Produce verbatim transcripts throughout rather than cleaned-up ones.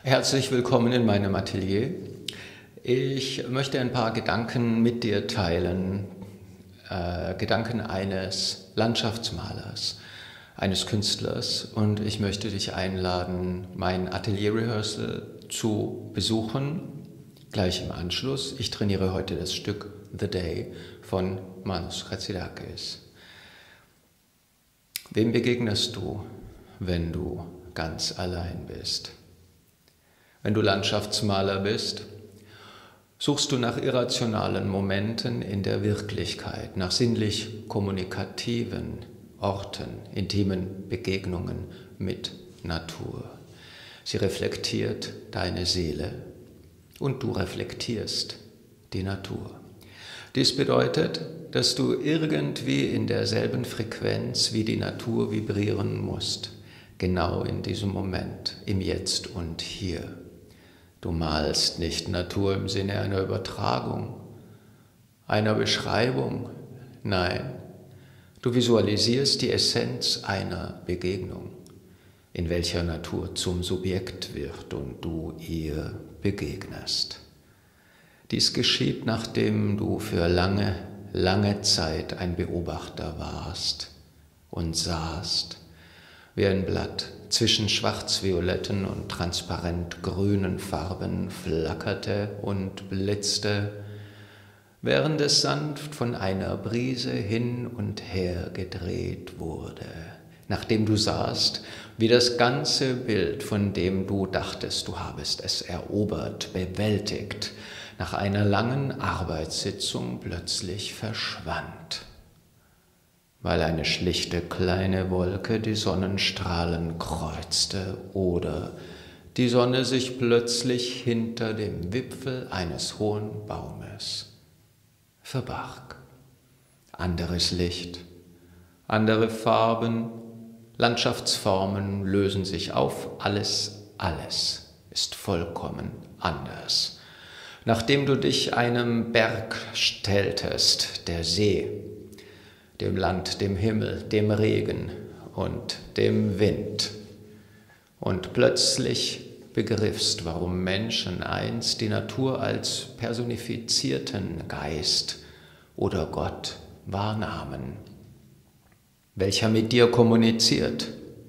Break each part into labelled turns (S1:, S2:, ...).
S1: Herzlich willkommen in meinem Atelier. Ich möchte ein paar Gedanken mit dir teilen, äh, Gedanken eines Landschaftsmalers, eines Künstlers, und ich möchte dich einladen, mein Atelier-Rehearsal zu besuchen, gleich im Anschluss. Ich trainiere heute das Stück The Day von Manos Chatzirakis. Wem begegnest du, wenn du ganz allein bist? Wenn du Landschaftsmaler bist, suchst du nach irrationalen Momenten in der Wirklichkeit, nach sinnlich kommunikativen Orten, intimen Begegnungen mit Natur. Sie reflektiert deine Seele und du reflektierst die Natur. Dies bedeutet, dass du irgendwie in derselben Frequenz wie die Natur vibrieren musst, genau in diesem Moment, im Jetzt und Hier. Du malst nicht Natur im Sinne einer Übertragung, einer Beschreibung, nein, du visualisierst die Essenz einer Begegnung, in welcher Natur zum Subjekt wird und du ihr begegnest. Dies geschieht, nachdem du für lange, lange Zeit ein Beobachter warst und sahst, wie ein Blatt zwischen schwarz-violetten und transparent grünen Farben flackerte und blitzte, während es sanft von einer Brise hin und her gedreht wurde, nachdem du sahst, wie das ganze Bild, von dem du dachtest, du habest es erobert, bewältigt, nach einer langen Arbeitssitzung plötzlich verschwand, weil eine schlichte kleine Wolke die Sonnenstrahlen kreuzte oder die Sonne sich plötzlich hinter dem Wipfel eines hohen Baumes verbarg. Anderes Licht, andere Farben, Landschaftsformen lösen sich auf, alles, alles ist vollkommen anders. Nachdem du dich einem Berg stelltest, der See, dem Land, dem Himmel, dem Regen und dem Wind, und plötzlich begriffst, warum Menschen einst die Natur als personifizierten Geist oder Gott wahrnahmen, welcher mit dir kommuniziert,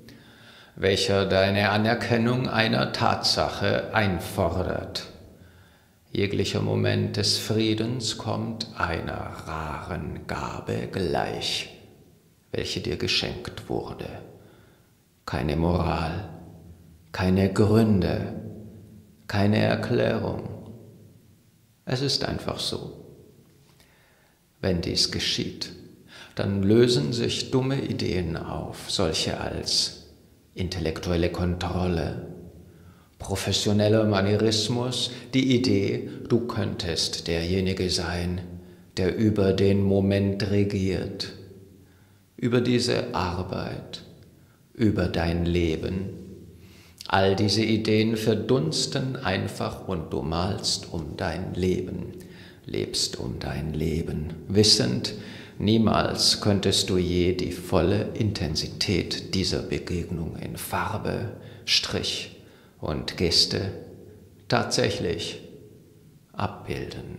S1: welcher deine Anerkennung einer Tatsache einfordert. Jeglicher Moment des Friedens kommt einer raren Gabe gleich, welche dir geschenkt wurde. Keine Moral, keine Gründe, keine Erklärung. Es ist einfach so. Wenn dies geschieht, dann lösen sich dumme Ideen auf, solche als intellektuelle Kontrolle, professioneller Manierismus, die Idee, du könntest derjenige sein, der über den Moment regiert, über diese Arbeit, über dein Leben. All diese Ideen verdunsten einfach und du malst um dein Leben, lebst um dein Leben, wissend, niemals könntest du je die volle Intensität dieser Begegnung in Farbe, Strich und Geste tatsächlich abbilden.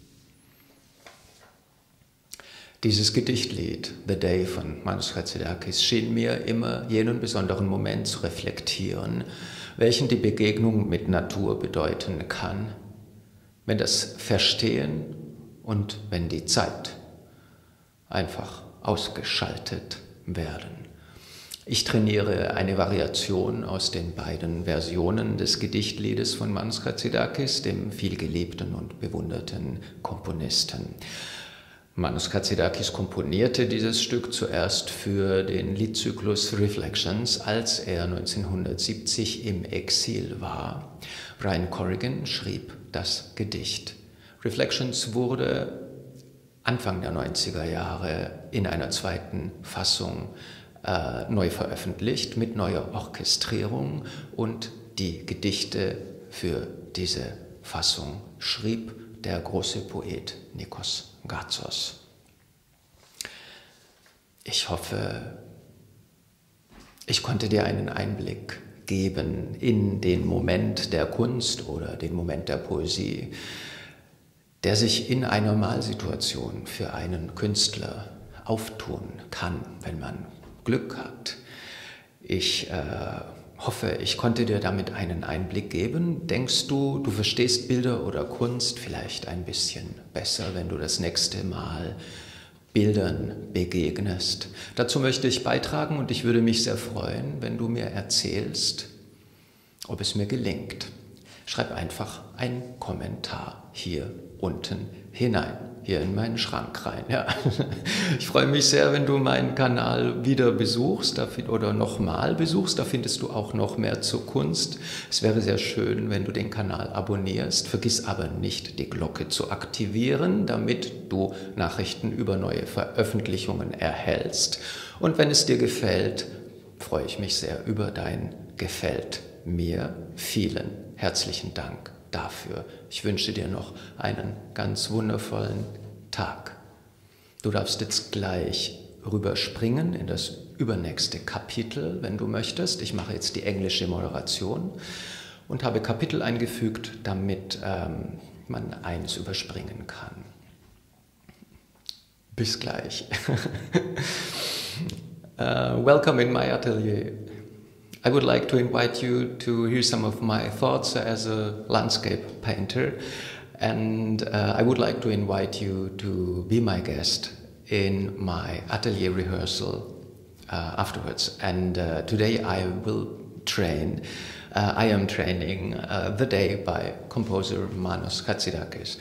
S1: Dieses Gedichtlied, The Day von Manos Chatzirakis, schien mir immer jenen besonderen Moment zu reflektieren, welchen die Begegnung mit Natur bedeuten kann, wenn das Verstehen und wenn die Zeit einfach ausgeschaltet werden. Ich trainiere eine Variation aus den beiden Versionen des Gedichtliedes von Manos Chatzirakis, dem vielgeliebten und bewunderten Komponisten. Manos Chatzirakis komponierte dieses Stück zuerst für den Liedzyklus Reflections, als er neunzehnhundertsiebzig im Exil war. Brian Corrigan schrieb das Gedicht. Reflections wurde Anfang der neunziger Jahre in einer zweiten Fassung äh, neu veröffentlicht, mit neuer Orchestrierung, und die Gedichte für diese Fassung schrieb der große Poet Nikos Gazos. Ich hoffe, ich konnte dir einen Einblick geben in den Moment der Kunst oder den Moment der Poesie, der sich in einer Malsituation für einen Künstler auftun kann, wenn man Glück hat. Ich äh, hoffe, ich konnte dir damit einen Einblick geben. Denkst du, du verstehst Bilder oder Kunst vielleicht ein bisschen besser, wenn du das nächste Mal Bildern begegnest? Dazu möchte ich beitragen und ich würde mich sehr freuen, wenn du mir erzählst, ob es mir gelingt. Schreib einfach einen Kommentar hier unten hinein, hier in meinen Schrank rein. Ja. Ich freue mich sehr, wenn du meinen Kanal wieder besuchst oder nochmal besuchst. Da findest du auch noch mehr zur Kunst. Es wäre sehr schön, wenn du den Kanal abonnierst. Vergiss aber nicht, die Glocke zu aktivieren, damit du Nachrichten über neue Veröffentlichungen erhältst. Und wenn es dir gefällt, freue ich mich sehr über dein Gefällt mir. Vielen herzlichen Dank dafür. Ich wünsche dir noch einen ganz wundervollen Tag. Du darfst jetzt gleich rüberspringen in das übernächste Kapitel, wenn du möchtest. Ich mache jetzt die englische Moderation und habe Kapitel eingefügt, damit ähm, man eins überspringen kann. Bis gleich. uh, welcome in my atelier. I would like to invite you to hear some of my thoughts as a landscape painter, and uh, I would like to invite you to be my guest in my atelier rehearsal uh, afterwards. And uh, today I will train, uh, I am training uh, The Day by composer Manos Chatzirakis.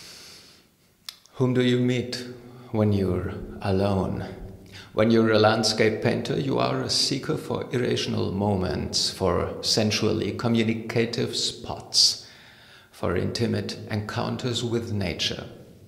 S1: Whom do you meet when you're alone? When you're a landscape painter, you are a seeker for irrational moments, for sensually communicative spots, for intimate encounters with nature,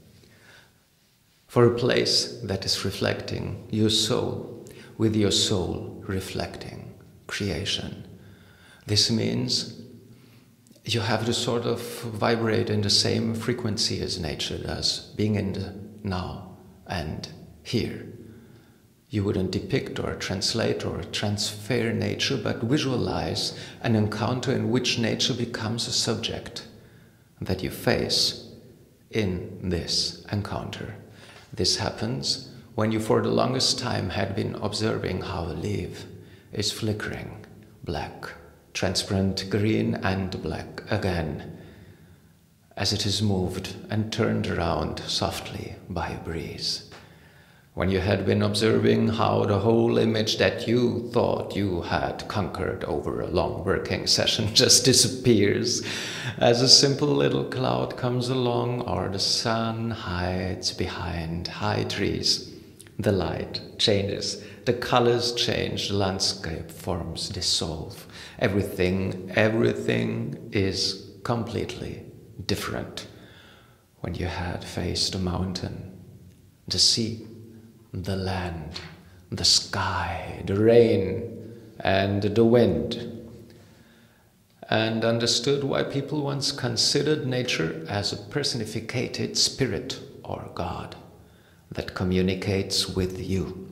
S1: for a place that is reflecting your soul, with your soul reflecting creation. This means you have to sort of vibrate in the same frequency as nature does, being in the now and here. You wouldn't depict or translate or transfer nature, but visualize an encounter in which nature becomes a subject that you face in this encounter. This happens when you for the longest time had been observing how a leaf is flickering, black, transparent green and black again, as it is moved and turned around softly by a breeze. When you had been observing how the whole image that you thought you had conquered over a long working session just disappears as a simple little cloud comes along or the sun hides behind high trees. The light changes, the colors change, the landscape forms dissolve. Everything, everything is completely different when you had faced a mountain, the sea, the land, the sky, the rain, and the wind, and understood why people once considered nature as a personified spirit or God that communicates with you,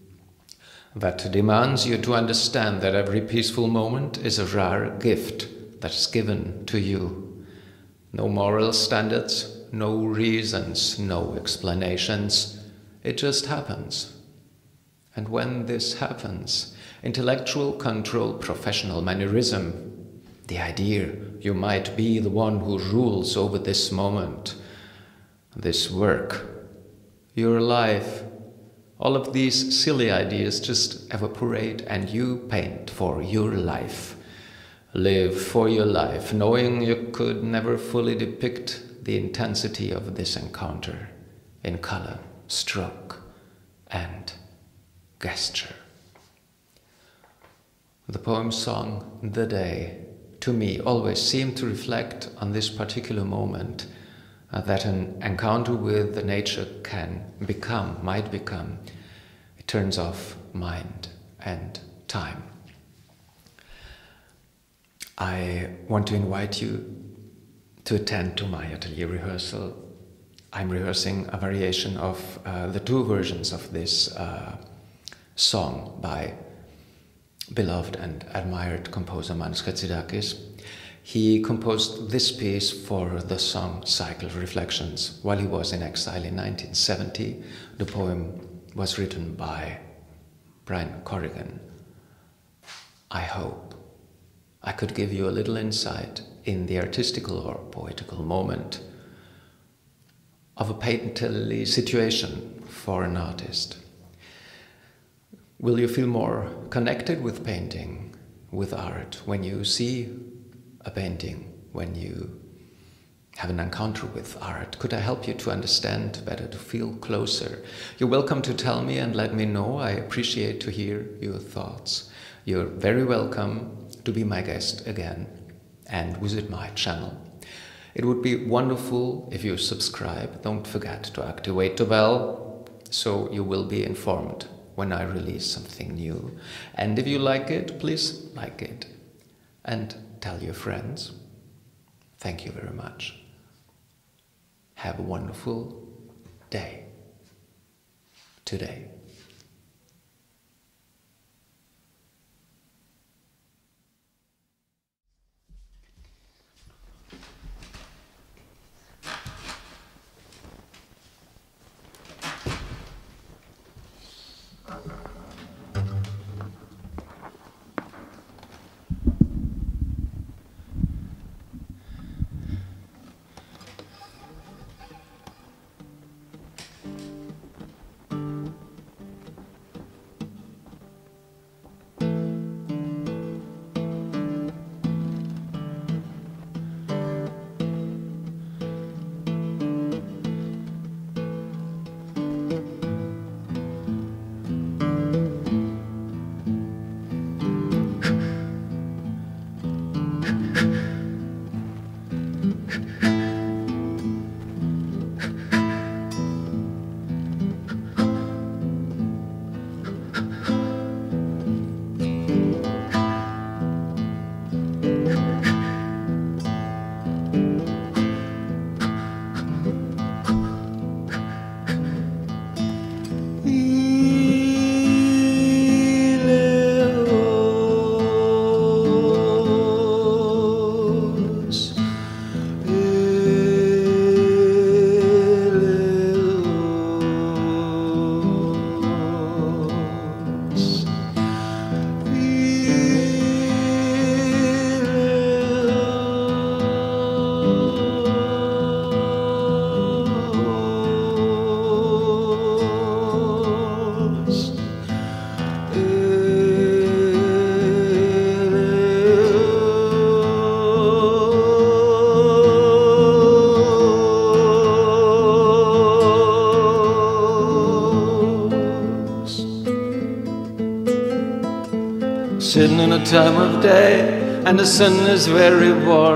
S1: that demands you to understand that every peaceful moment is a rare gift that is given to you. No moral standards, no reasons, no explanations. It just happens. And when this happens, intellectual control, professional mannerism, the idea you might be the one who rules over this moment, this work, your life, all of these silly ideas just evaporate and you paint for your life. Live for your life, knowing you could never fully depict the intensity of this encounter in color, stroke, and gesture. The poem song, The Day, to me always seemed to reflect on this particular moment uh, that an encounter with the nature can become, might become. It turns off mind and time. I want to invite you to attend to my atelier rehearsal. I'm rehearsing a variation of uh, the two versions of this uh, song by beloved and admired composer Manos Chatzirakis. He composed this piece for the song Cycle of Reflections while he was in exile in nineteen seventy. The poem was written by Brian Corrigan. I hope I could give you a little insight in the artistical or poetical moment of a painterly situation for an artist. Will you feel more connected with painting, with art, when you see a painting, when you have an encounter with art? Could I help you to understand better, to feel closer? You're welcome to tell me and let me know. I appreciate to hear your thoughts. You're very welcome to be my guest again and visit my channel. It would be wonderful if you subscribe. Don't forget to activate the bell so you will be informed when I release something new. And if you like it, please like it and tell your friends. Thank you very much. Have a wonderful day today.
S2: Sitting in a time of day, and the sun is very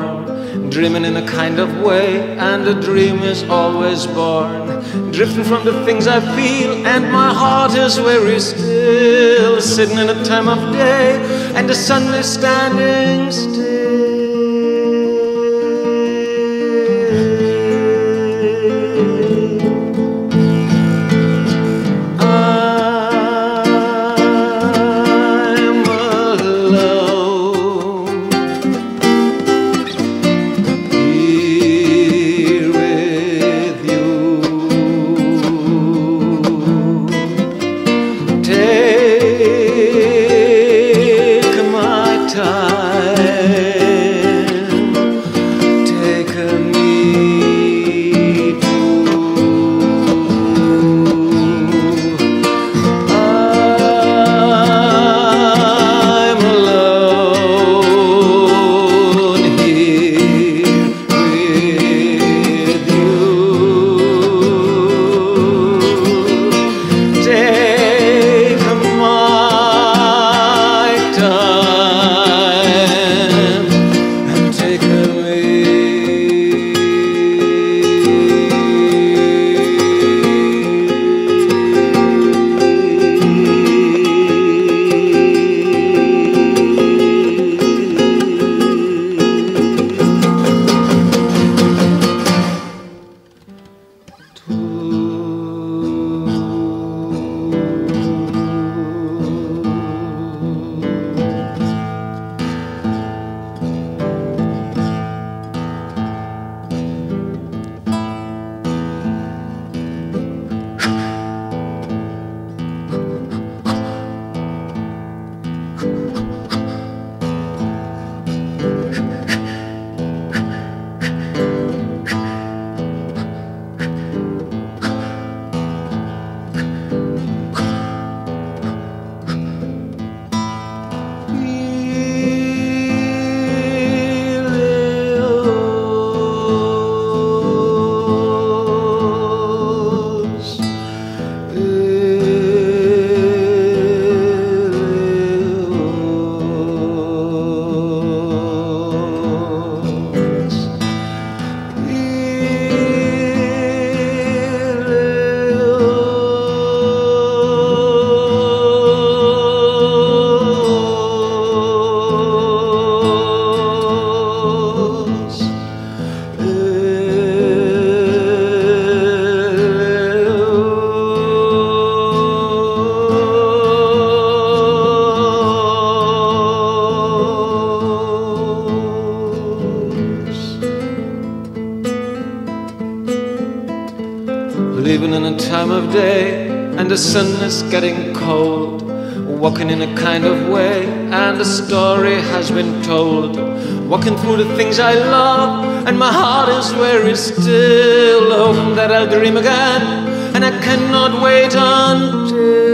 S2: warm, dreaming in a kind of way, and the dream is always born, drifting from the things I feel, and my heart is very still. Sitting in a time of day, and the sun is standing still.
S1: Take my time.
S2: living in a time of day, and the sun is getting cold. Walking in a kind of way, and the story has been told. Walking through the things I love, and my heart is very still, hoping that I'll dream again, and I cannot wait until